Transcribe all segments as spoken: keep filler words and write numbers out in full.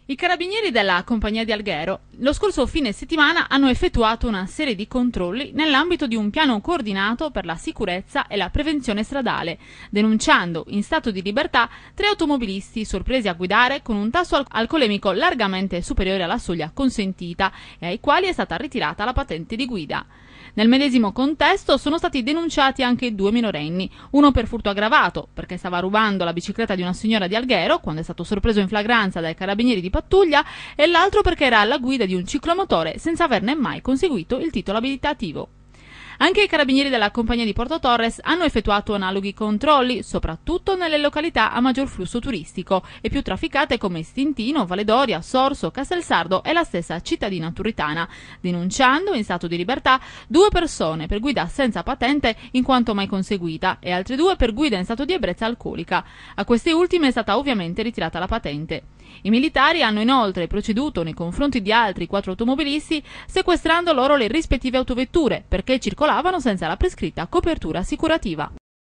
I carabinieri della Compagnia di Alghero lo scorso fine settimana hanno effettuato una serie di controlli nell'ambito di un piano coordinato per la sicurezza e la prevenzione stradale, denunciando in stato di libertà tre automobilisti sorpresi a guidare con un tasso alcolemico largamente superiore alla soglia consentita e ai quali è stata ritirata la patente di guida. Nel medesimo contesto sono stati denunciati anche due minorenni, uno per furto aggravato, perché stava rubando la bicicletta di una signora di Alghero quando è stato sorpreso in flagranza dai carabinieri di pattuglia, e l'altro perché era alla guida di un ciclomotore senza averne mai conseguito il titolo abilitativo. Anche i carabinieri della Compagnia di Porto Torres hanno effettuato analoghi controlli, soprattutto nelle località a maggior flusso turistico e più trafficate come Stintino, Valedoria, Sorso, Castelsardo e la stessa cittadina turritana, denunciando in stato di libertà due persone per guida senza patente in quanto mai conseguita e altre due per guida in stato di ebbrezza alcolica. A queste ultime è stata ovviamente ritirata la patente. I militari hanno inoltre proceduto nei confronti di altri quattro automobilisti sequestrando loro le rispettive autovetture perché circolavano senza la prescritta copertura assicurativa.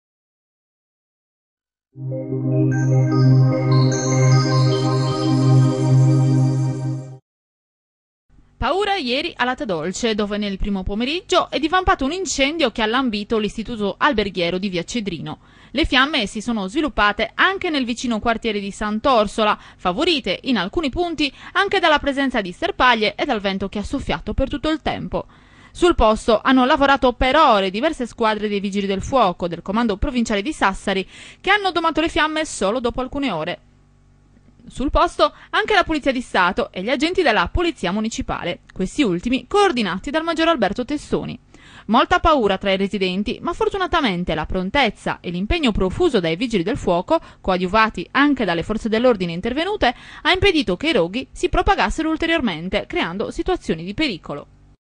Paura ieri a Latedolce, dove nel primo pomeriggio è divampato un incendio che ha lambito l'istituto alberghiero di via Cedrino. Le fiamme si sono sviluppate anche nel vicino quartiere di Sant'Orsola, favorite in alcuni punti anche dalla presenza di sterpaglie e dal vento che ha soffiato per tutto il tempo. Sul posto hanno lavorato per ore diverse squadre dei Vigili del Fuoco del Comando Provinciale di Sassari, che hanno domato le fiamme solo dopo alcune ore. Sul posto anche la Polizia di Stato e gli agenti della Polizia Municipale, questi ultimi coordinati dal Maggior Alberto Tessoni. Molta paura tra i residenti, ma fortunatamente la prontezza e l'impegno profuso dai Vigili del Fuoco, coadiuvati anche dalle forze dell'ordine intervenute, ha impedito che i roghi si propagassero ulteriormente, creando situazioni di pericolo.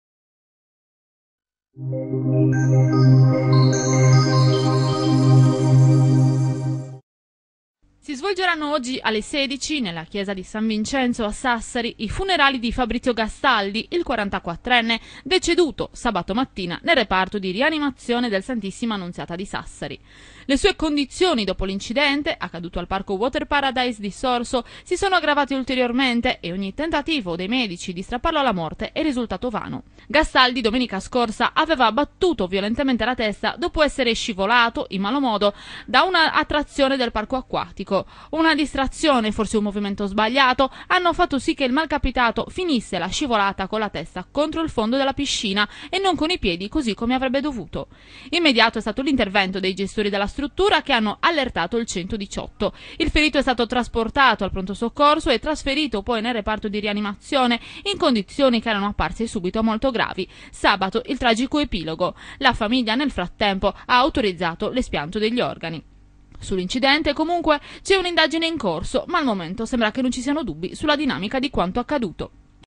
Si svolgeranno oggi alle sedici nella chiesa di San Vincenzo a Sassari i funerali di Fabrizio Gastaldi, il quarantaquattrenne, deceduto sabato mattina nel reparto di rianimazione del Santissima Annunziata di Sassari. Le sue condizioni dopo l'incidente, accaduto al parco Water Paradise di Sorso, si sono aggravate ulteriormente e ogni tentativo dei medici di strapparlo alla morte è risultato vano. Gastaldi domenica scorsa aveva battuto violentemente la testa dopo essere scivolato, in malo modo, da una attrazione del parco acquatico. Una distrazione, forse un movimento sbagliato, hanno fatto sì che il malcapitato finisse la scivolata con la testa contro il fondo della piscina e non con i piedi così come avrebbe dovuto. Immediato è stato l'intervento dei gestori della struttura che hanno allertato il centodiciotto. Il ferito è stato trasportato al pronto soccorso e trasferito poi nel reparto di rianimazione in condizioni che erano apparse subito molto gravi. Sabato il tragico epilogo. La famiglia nel frattempo ha autorizzato l'espianto degli organi. Sull'incidente comunque c'è un'indagine in corso, ma al momento sembra che non ci siano dubbi sulla dinamica di quanto accaduto.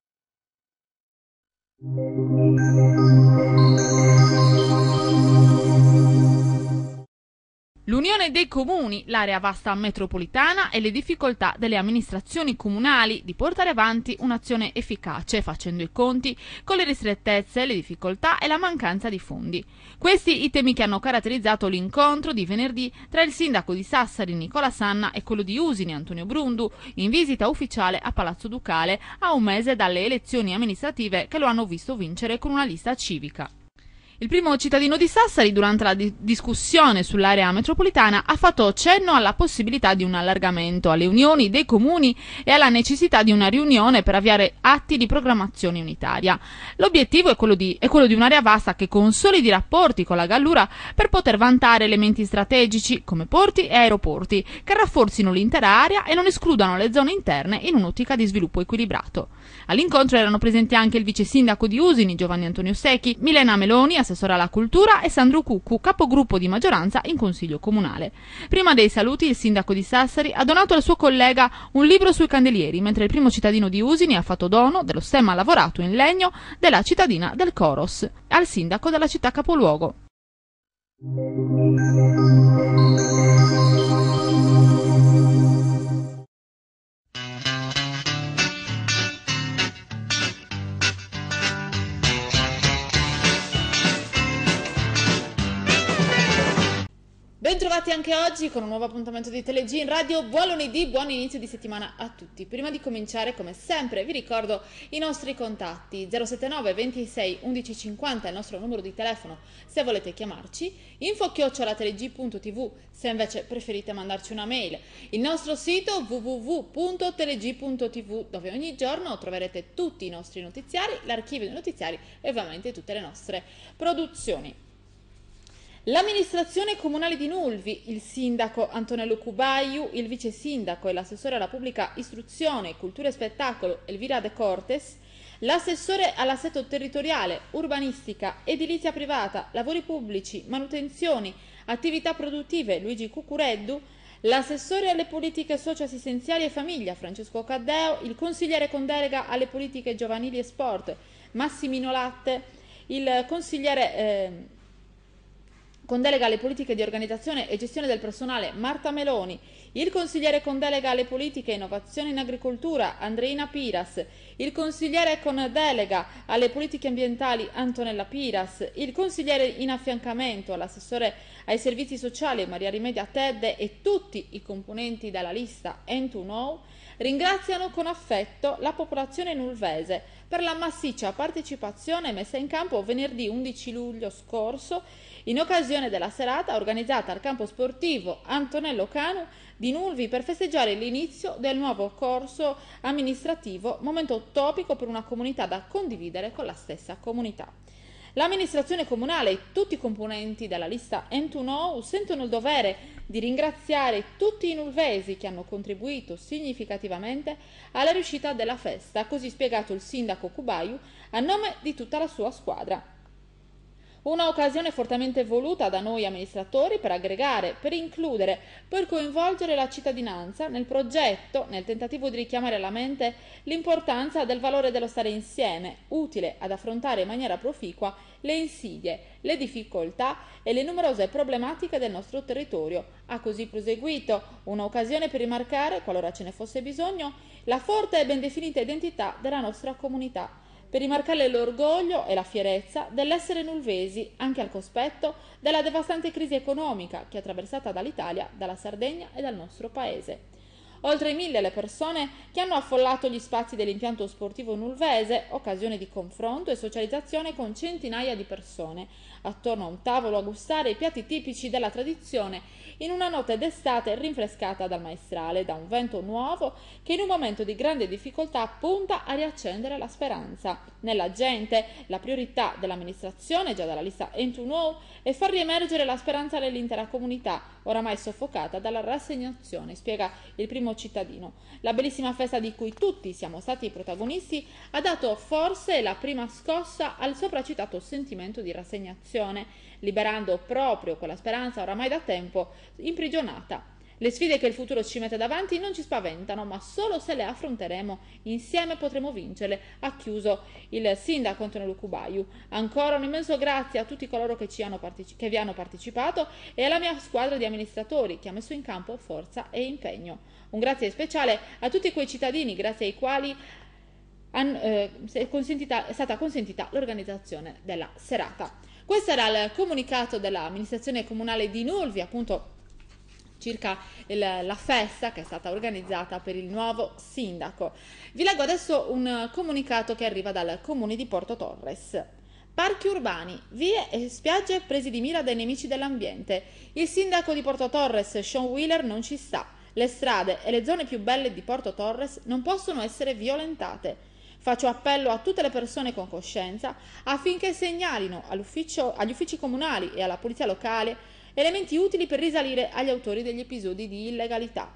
L'Unione dei Comuni, l'area vasta metropolitana e le difficoltà delle amministrazioni comunali di portare avanti un'azione efficace facendo i conti con le ristrettezze, le difficoltà e la mancanza di fondi. Questi i temi che hanno caratterizzato l'incontro di venerdì tra il sindaco di Sassari Nicola Sanna e quello di Usini Antonio Brundu in visita ufficiale a Palazzo Ducale a un mese dalle elezioni amministrative che lo hanno visto vincere con una lista civica. Il primo cittadino di Sassari, durante la di- discussione sull'area metropolitana, ha fatto cenno alla possibilità di un allargamento alle unioni dei comuni e alla necessità di una riunione per avviare atti di programmazione unitaria. L'obiettivo è quello di, è quello di un'area vasta che consolidi i rapporti con la Gallura per poter vantare elementi strategici come porti e aeroporti, che rafforzino l'intera area e non escludano le zone interne in un'ottica di sviluppo equilibrato. All'incontro erano presenti anche il vice sindaco di Usini, Giovanni Antonio Secchi, Milena Meloni, assessore alla cultura, e Sandro Cuccu, capogruppo di maggioranza in consiglio comunale. Prima dei saluti il sindaco di Sassari ha donato al suo collega un libro sui candelieri, mentre il primo cittadino di Usini ha fatto dono dello stemma lavorato in legno della cittadina del Coros al sindaco della città capoluogo. Bentrovati anche oggi con un nuovo appuntamento di TeleG in radio. Buon lunedì, buon inizio di settimana a tutti. Prima di cominciare, come sempre, vi ricordo i nostri contatti: zero sette nove ventisei undici cinquanta è il nostro numero di telefono se volete chiamarci, info chiocciola teleg punto tv se invece preferite mandarci una mail, il nostro sito w w w punto teleg punto tv dove ogni giorno troverete tutti i nostri notiziari, l'archivio dei notiziari e ovviamente tutte le nostre produzioni. L'amministrazione comunale di Nulvi, il sindaco Antonello Cubaiu, il vice sindaco e l'assessore alla pubblica istruzione, cultura e spettacolo Elvira De Cortes, l'assessore all'assetto territoriale, urbanistica, edilizia privata, lavori pubblici, manutenzioni, attività produttive Luigi Cucureddu, l'assessore alle politiche socio-assistenziali e famiglia Francesco Caddeo, il consigliere con delega alle politiche giovanili e sport Massimino Latte, il consigliere eh, con delega alle politiche di organizzazione e gestione del personale Marta Meloni, il consigliere con delega alle politiche e innovazione in agricoltura Andreina Piras, il consigliere con delega alle politiche ambientali Antonella Piras, il consigliere in affiancamento all'assessore ai servizi sociali Maria Rimedia Tedde e tutti i componenti della lista N due Know ringraziano con affetto la popolazione nulvese per la massiccia partecipazione messa in campo venerdì undici luglio scorso in occasione della serata organizzata al campo sportivo Antonello Canu di Nulvi per festeggiare l'inizio del nuovo corso amministrativo, momento topico per una comunità da condividere con la stessa comunità. L'amministrazione comunale e tutti i componenti della lista N due Know sentono il dovere di ringraziare tutti i nulvesi che hanno contribuito significativamente alla riuscita della festa, così spiegato il sindaco Cubaiu a nome di tutta la sua squadra. Una occasione fortemente voluta da noi amministratori per aggregare, per includere, per coinvolgere la cittadinanza nel progetto, nel tentativo di richiamare alla mente l'importanza del valore dello stare insieme, utile ad affrontare in maniera proficua le insidie, le difficoltà e le numerose problematiche del nostro territorio. Ha così proseguito un'occasione per rimarcare, qualora ce ne fosse bisogno, la forte e ben definita identità della nostra comunità, per rimarcare l'orgoglio e la fierezza dell'essere nulvesi anche al cospetto della devastante crisi economica che è attraversata dall'Italia, dalla Sardegna e dal nostro paese. Oltre mille le persone che hanno affollato gli spazi dell'impianto sportivo nulvese, occasione di confronto e socializzazione con centinaia di persone, attorno a un tavolo a gustare i piatti tipici della tradizione, in una notte d'estate rinfrescata dal maestrale, da un vento nuovo che in un momento di grande difficoltà punta a riaccendere la speranza. Nella gente, la priorità dell'amministrazione, già dalla lista N due Know, è far riemergere la speranza nell'intera comunità, oramai soffocata dalla rassegnazione, spiega il primo cittadino. La bellissima festa di cui tutti siamo stati protagonisti ha dato forse la prima scossa al sopracitato sentimento di rassegnazione, liberando proprio quella speranza oramai da tempo imprigionata. Le sfide che il futuro ci mette davanti non ci spaventano, ma solo se le affronteremo insieme potremo vincerle, ha chiuso il sindaco Antonello Cubaiu. Ancora un immenso grazie a tutti coloro che, ci hanno parteci- che vi hanno partecipato e alla mia squadra di amministratori che ha messo in campo forza e impegno. Un grazie speciale a tutti quei cittadini grazie ai quali han, eh, è, consentita, è stata consentita l'organizzazione della serata. Questo era il comunicato dell'amministrazione comunale di Nulvi, appunto circa il, la festa che è stata organizzata per il nuovo sindaco. Vi leggo adesso un comunicato che arriva dal comune di Porto Torres. Parchi urbani, vie e spiagge presi di mira dai nemici dell'ambiente. Il sindaco di Porto Torres, Sean Wheeler, non ci sta. Le strade e le zone più belle di Porto Torres non possono essere violentate. Faccio appello a tutte le persone con coscienza affinché segnalino agli uffici comunali e alla polizia locale elementi utili per risalire agli autori degli episodi di illegalità.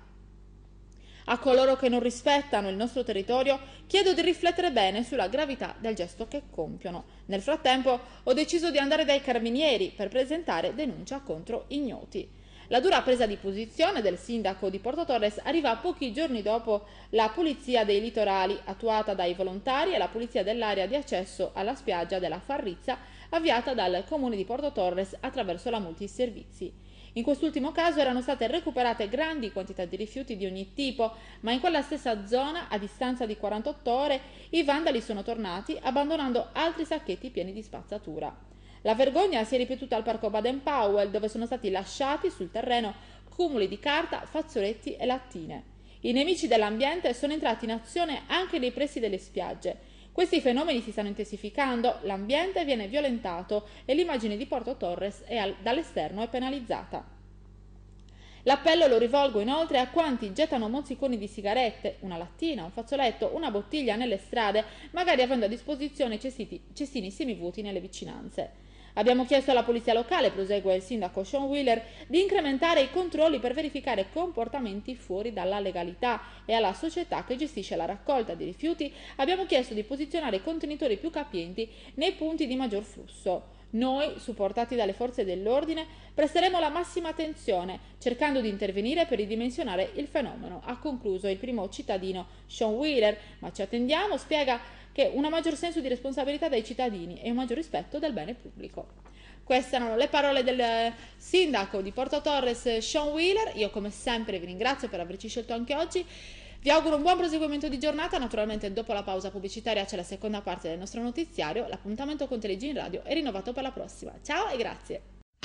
A coloro che non rispettano il nostro territorio chiedo di riflettere bene sulla gravità del gesto che compiono. Nel frattempo ho deciso di andare dai carabinieri per presentare denuncia contro ignoti. La dura presa di posizione del sindaco di Porto Torres arriva pochi giorni dopo la pulizia dei litorali attuata dai volontari e la pulizia dell'area di accesso alla spiaggia della Farrizza avviata dal comune di Porto Torres attraverso la multiservizi. In quest'ultimo caso erano state recuperate grandi quantità di rifiuti di ogni tipo, ma in quella stessa zona, a distanza di quarantotto ore, i vandali sono tornati abbandonando altri sacchetti pieni di spazzatura. La vergogna si è ripetuta al parco Baden-Powell, dove sono stati lasciati sul terreno cumuli di carta, fazzoletti e lattine. I nemici dell'ambiente sono entrati in azione anche nei pressi delle spiagge. Questi fenomeni si stanno intensificando, l'ambiente viene violentato e l'immagine di Porto Torres è al, dall'esterno è penalizzata. L'appello lo rivolgo inoltre a quanti gettano mozziconi di sigarette, una lattina, un fazzoletto, una bottiglia nelle strade, magari avendo a disposizione cestini, cestini semivuoti nelle vicinanze. Abbiamo chiesto alla polizia locale, prosegue il sindaco Sean Wheeler, di incrementare i controlli per verificare comportamenti fuori dalla legalità e alla società che gestisce la raccolta di rifiuti abbiamo chiesto di posizionare i contenitori più capienti nei punti di maggior flusso. Noi, supportati dalle forze dell'ordine, presteremo la massima attenzione, cercando di intervenire per ridimensionare il fenomeno, ha concluso il primo cittadino Sean Wheeler, ma ci attendiamo, spiega, che un maggior senso di responsabilità dai cittadini e un maggior rispetto del bene pubblico. Queste erano le parole del sindaco di Porto Torres, Sean Wheeler. Io come sempre vi ringrazio per averci scelto anche oggi. Vi auguro un buon proseguimento di giornata. Naturalmente dopo la pausa pubblicitaria c'è la seconda parte del nostro notiziario. L'appuntamento con Telegin Radio è rinnovato per la prossima. Ciao e grazie.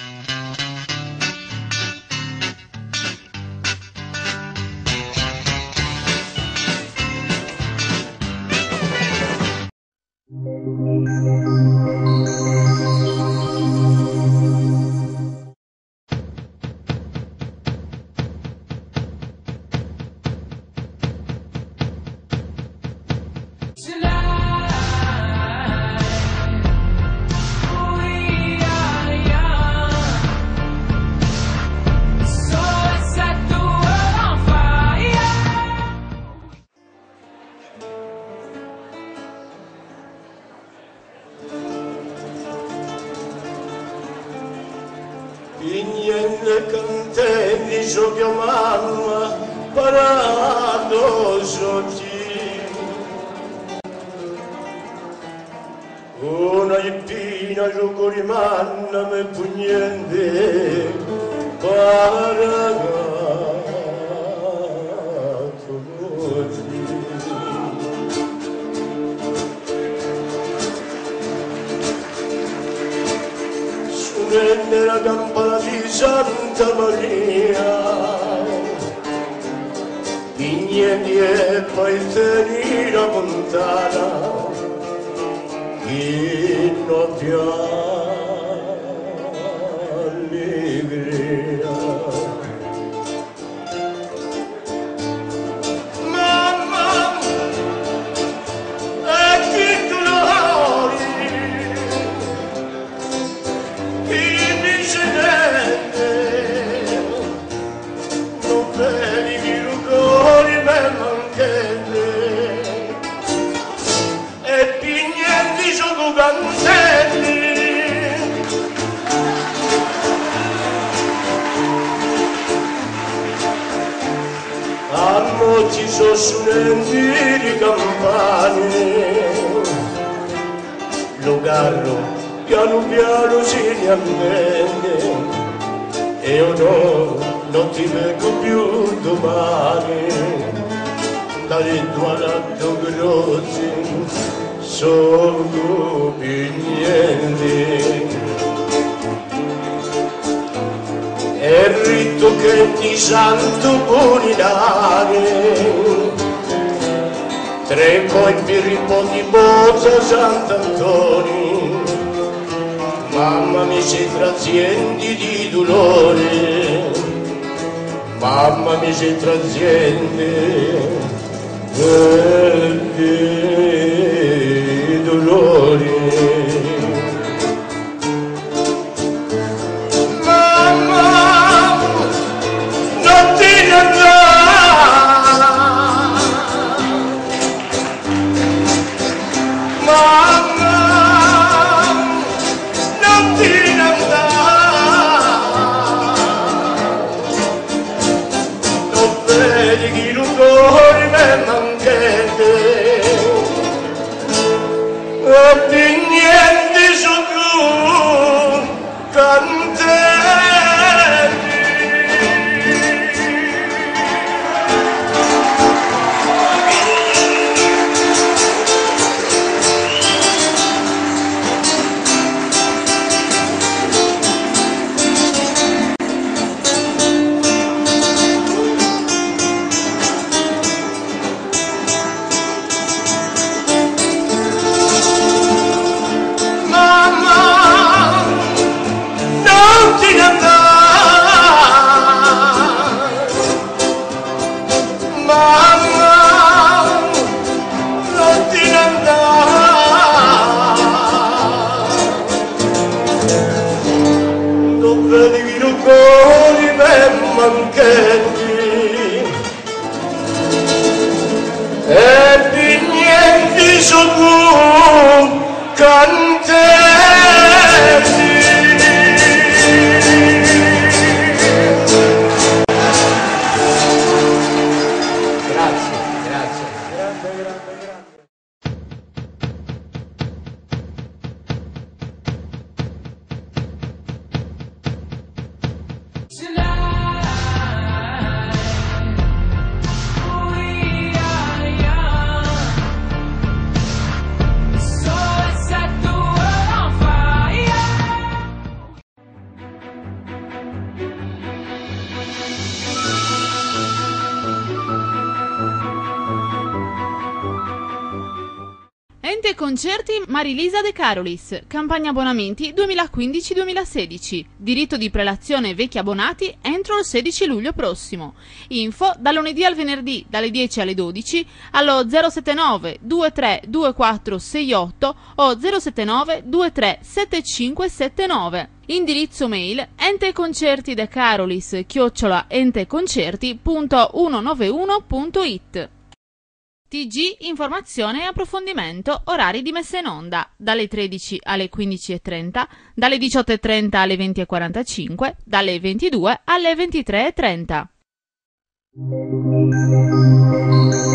Niente cantelli giochi mamma parato giochi una ippina gioco rimanna me pugnende paragato nella campana di Santa Maria Vignetti e paesini la montana che non più allegria mamma e che dolori non vedi che rucori me manchette e pignetti gioco cantelli a molti sono studenti di campane lo carro piano piano si riammende e io no, non ti vengo più domani dalle tue latte grossi sono pignenti e il rito che ti santo buonidare tre poi per ripondi Bozza Sant'Antonio mamma mi sei trazienti di dolore, mamma mi sei trazienti di dolore. Mamma, non ti ne andare, mamma. Vedi chi non cuore me manchette e non ti ne andare, mamma, non ti ne andare, non vedi i cuori per manchetti, e di niente so tu cantetti. Grazie, grazie. Grande, grande, grande. Ente Concerti Marilisa De Carolis, campagna abbonamenti duemilaquindici duemilasedici, diritto di prelazione vecchi abbonati entro il sedici luglio prossimo. Info dal lunedì al venerdì dalle dieci alle dodici allo zero sette nove due tre due quattro sei otto o zero sette nove due tre sette cinque sette nove. Indirizzo mail enteconcertidecarolis chiocciola enteconcerti punto centonovantuno punto it. T G Informazione e Approfondimento, orari di messa in onda, dalle tredici alle quindici e trenta, dalle diciotto e trenta alle venti e quarantacinque, dalle ventidue alle ventitré e trenta.